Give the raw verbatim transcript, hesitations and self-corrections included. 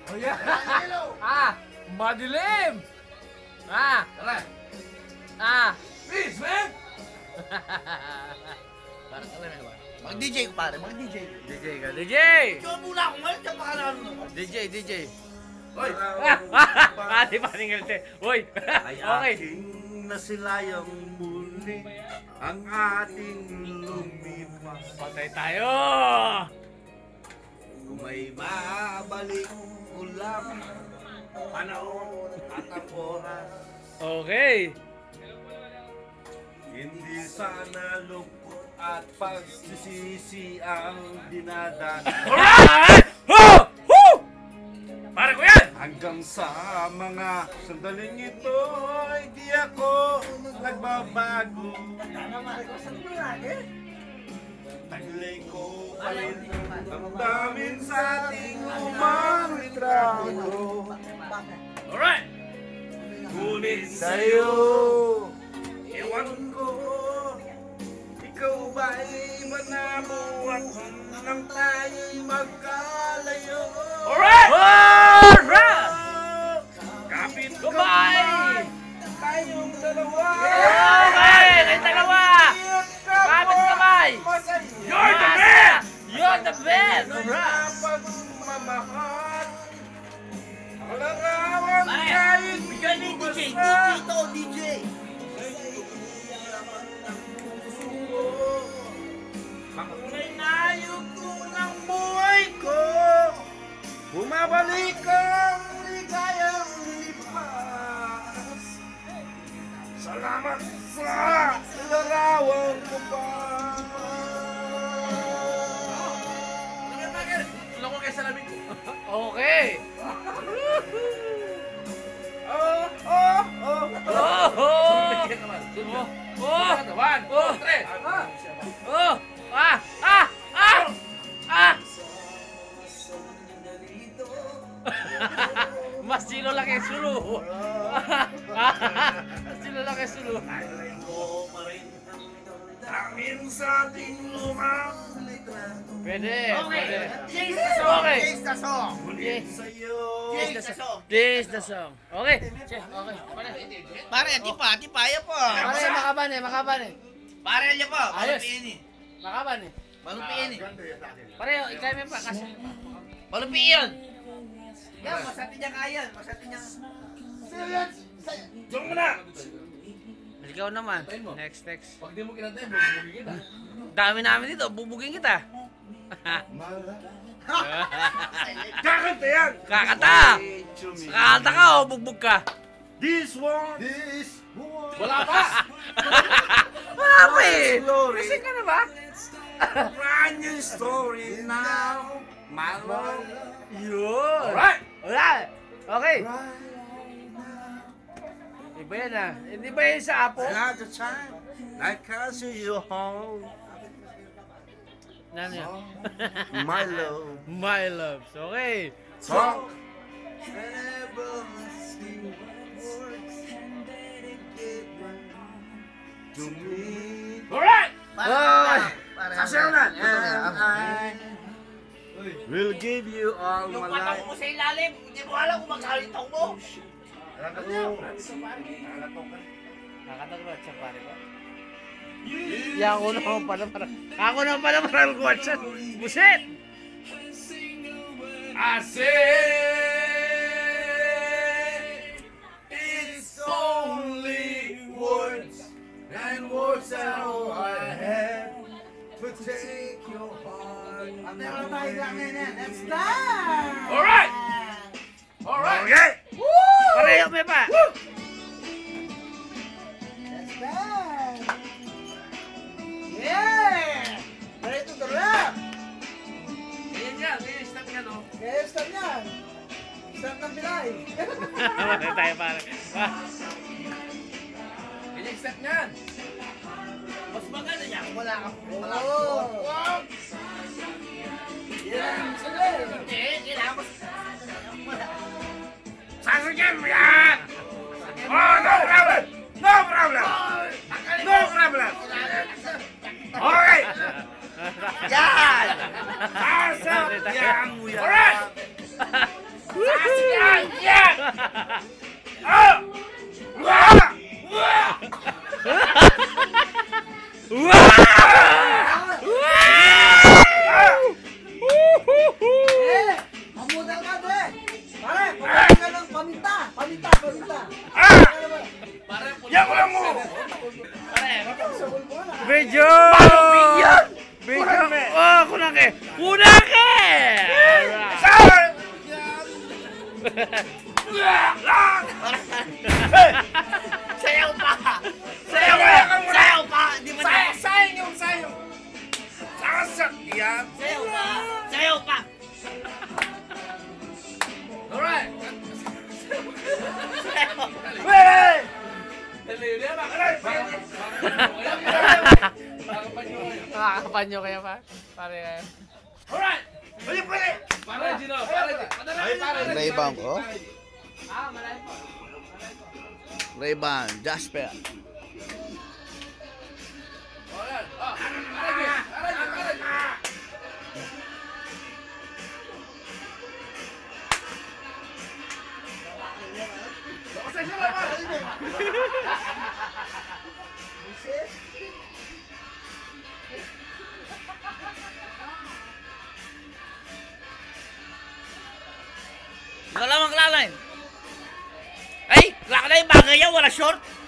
Oh yeah. Ah, madilim. Ah, Tara. ah. Please, man. Para ka lang ba? Mag-D J ko pare, mag-D J. D J ka, D J. Diyo muna ako ngayon, diyan pa ka na ano. D J, D J. Hoy. Ah, di pa ningalte. Hoy. Ay Okay. aking nasilayang muli ang ating lumipas. Patay tayo. Kung may mabalik ulam, panahon at ang oras, Okay. hindi sana lungkot at pagsisisi ang dinadaan. Alright! Ho! Ho! Para ko yan! Hanggang sa mga sandaling ito, hindi ako nagbabago. Taglay ko pa rin ang damin sa ating lumang litrato. Alright! Ngunit sa'yo, ewan ko, ikaw ba'y manabuhat nang tayo'y magkalayo? Alright! Alright! Kapit Goodbye! tayong dalawa. Okay! Kayong dalawa! Kapit kamay! You're the best! You're the best! Alright! Pagmamahal, alarawan Pare, kahit bigyan ni D J, D J to, D J. Pangayayog ko ng buhay ko, bumabalik ang ligayang lipas. Salamat sa larawan ko pa. Tulong ko kayo sa labing ko. Okay! Oh, oh, oh. Oh! Oh! Kaya naman. Oh! Oh! One, two, three. Oh! Ah! Ah! Ah! Ah! Mas silo lang kay Sulu. Mas silo lang kay Sulu. Taglay ko pa rin amin sa ating lumang litrato. Pwede, Okay, pwede. Jay's the song, Okay. Jay's the song. Ngunit sa'yo, Jay's the song. This the song. Okay. Che, okay. Pare. Pare, ati pa, ati pa, ayan po. Pare, makaban eh, makaban eh. Pare, ayan po, Ayos. malupiin eh. Makaban eh. Malupiin eh. Pare, ikay mo pa kasi. Malupiin. Yan, masati niya kaya, masati niya. diyan mo na! Ikaw naman. Next, next. Pag di mo kinantay, bubugin kita. Dami namin dito, bubugin kita. Kakanta yan! Kakanta! Kakanta ka o bugbog ka? This one, this one. Wala pa! Wala pa eh! Glory. Lasing ka na ba? Brand new story now, my love. Yun! Alright! Wala! Okay! Iba yan ah. Hindi ba yan sa Apo? Another time, I can see you home, Ano yan? my love. My loves. Okay. So, to me. Alright! Pare, Ay! pare. Sasayaw na. Ito na, And I will give you all Yung my patong life. mo sa ilalim, hindi mo alam kung magkalitaw mo. Nakatag ba siya pare ba? Yan ako naman pala para. Ako naman pala para mag-watchan. Buset! I say it's only words, and words are all I have to take your heart. Let's dance! Alright! Alright! Okay! Pareho may pa! Let's dance! Yeah! Ready to the rap! Ganyan yan, ganyan step yan o. Kaya start yan! Start ng Pilay! Wala tayo pare. Ah, Ganyan step yan. Mas maganda niya kung wala kang wala kang Oh. wow! Yeah! Sige! Hindi, kailangan mo wala. Sasayin mo yan! Oh, no problem! No problem! No problem! Okay! Yan! Sasakyan mo yan! Alright! Sayaw pa! Sayaw pa! Sayaw pa! Di ba na? Sayang yung sayang. Sasakyan. Sayaw pa! Sayaw pa! Alright. Hey! Dali, dali, bakit? Nakakapanyo kaya pa? Pare kayo. Alright. Balik pa rin! Para, Gino. Para, Gino. Ay, Para, Ray-Ban ko. Ah, malayo po. Ray-Ban, Jasper. Oh, yan. Oh, para, Gino. Para, Gino. Para, Gino. Bakasan siya lang, para, Gino. Wala mang lalan. Ay, wala ka na yung bagay yan, wala short.